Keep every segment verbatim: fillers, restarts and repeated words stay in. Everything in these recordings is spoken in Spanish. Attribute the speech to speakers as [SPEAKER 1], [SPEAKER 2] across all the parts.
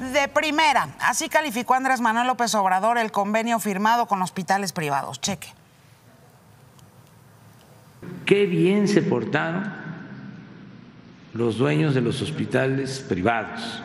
[SPEAKER 1] de primera. Así calificó Andrés Manuel López Obrador el convenio firmado con hospitales privados. Cheque.
[SPEAKER 2] Qué bien se portaron los dueños de los hospitales privados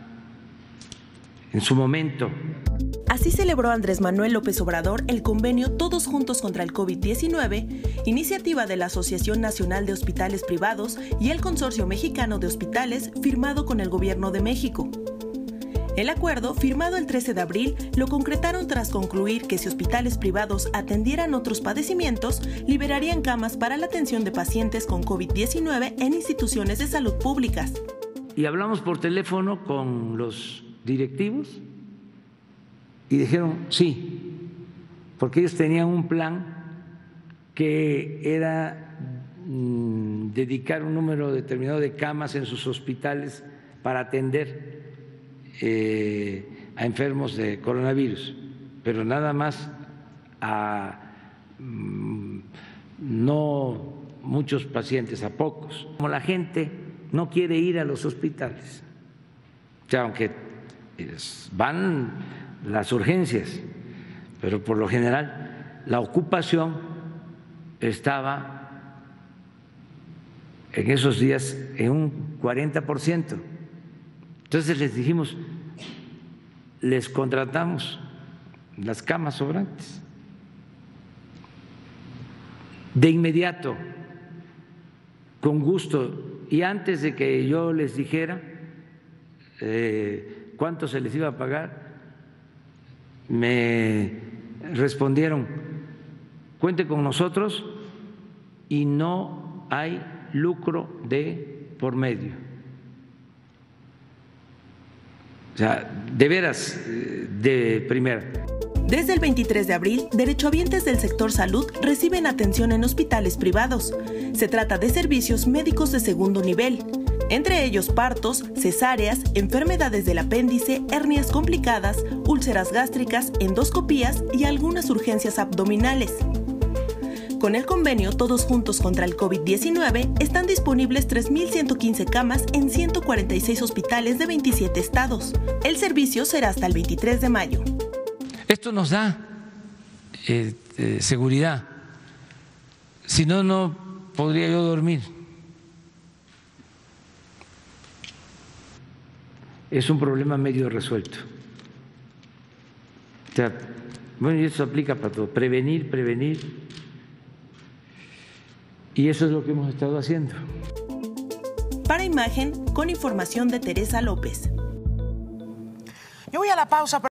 [SPEAKER 2] en su momento.
[SPEAKER 3] Así celebró Andrés Manuel López Obrador el convenio Todos Juntos contra el COVID diecinueve, iniciativa de la Asociación Nacional de Hospitales Privados y el Consorcio Mexicano de Hospitales, firmado con el Gobierno de México. El acuerdo, firmado el trece de abril, lo concretaron tras concluir que si hospitales privados atendieran otros padecimientos, liberarían camas para la atención de pacientes con COVID diecinueve en instituciones de salud públicas.
[SPEAKER 2] Y hablamos por teléfono con los directivos y dijeron sí, porque ellos tenían un plan que era mmm, dedicar un número determinado de camas en sus hospitales para atender eh, a enfermos de coronavirus, pero nada más a mmm, no muchos pacientes, a pocos. Como la gente no quiere ir a los hospitales, o sea, aunque van las urgencias, pero por lo general la ocupación estaba en esos días en un cuarenta por ciento. Entonces les dijimos, les contratamos las camas sobrantes de inmediato, con gusto, y antes de que yo les dijera eh, cuánto se les iba a pagar, me respondieron, cuente con nosotros y no hay lucro de por medio. O sea, de veras, de primera.
[SPEAKER 3] Desde el veintitrés de abril, derechohabientes del sector salud reciben atención en hospitales privados. Se trata de servicios médicos de segundo nivel, entre ellos partos, cesáreas, enfermedades del apéndice, hernias complicadas, úlceras gástricas, endoscopías y algunas urgencias abdominales. Con el convenio Todos Juntos contra el COVID diecinueve, están disponibles tres mil ciento quince camas en ciento cuarenta y seis hospitales de veintisiete estados. El servicio será hasta el veintitrés de mayo.
[SPEAKER 2] Esto nos da eh, eh, seguridad. Si no, no podría yo dormir. Es un problema medio resuelto. O sea, bueno, y eso aplica para todo. Prevenir, prevenir. Y eso es lo que hemos estado haciendo.
[SPEAKER 3] Para Imagen, con información de Teresa López.
[SPEAKER 1] Yo voy a la pausa.